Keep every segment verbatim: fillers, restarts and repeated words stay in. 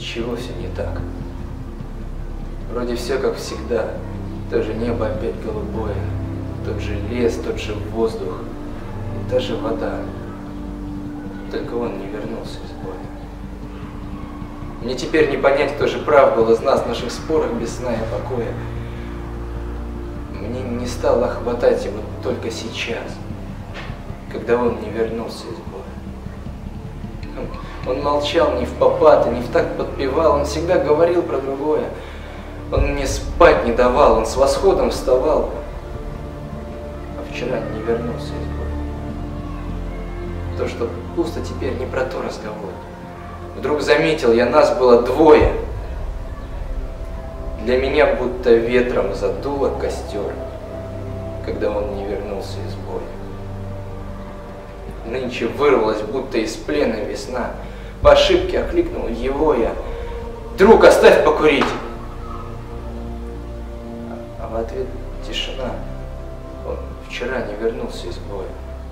Отчего все не так? Вроде все как всегда. То же небо опять голубое, тот же лес, тот же воздух и та же вода. Только он не вернулся из боя. Мне теперь не понять, кто же прав был из нас в наших спорах без сна и покоя. Мне не стало хватать его только сейчас, когда он не вернулся из боя. Он, он молчал не впопад и не в такт подпевал, он всегда говорил про другое. Он мне спать не давал, он с восходом вставал, а вчера не вернулся из боя. То, что пусто теперь, не про то разговор. Вдруг заметил я, нас было двое. Для меня будто ветром задуло костер, когда он не вернулся из боя. Нынче вырвалась, будто из плена весна. По ошибке окликнул его я: «Друг, оставь покурить!» А в ответ тишина. Он вчера не вернулся из боя.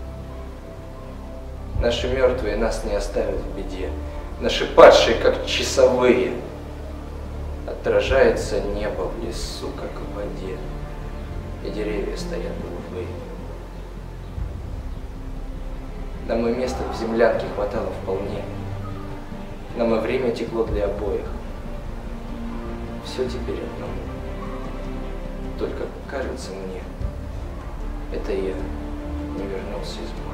Наши мертвые нас не оставят в беде. Наши падшие, как часовые. Отражается небо в лесу, как в воде, и деревья стоят голубые. Нам и места в землянке хватало вполне. Нам и время текло для обоих. Все теперь одному. Только кажется мне, это я не вернулся из боя.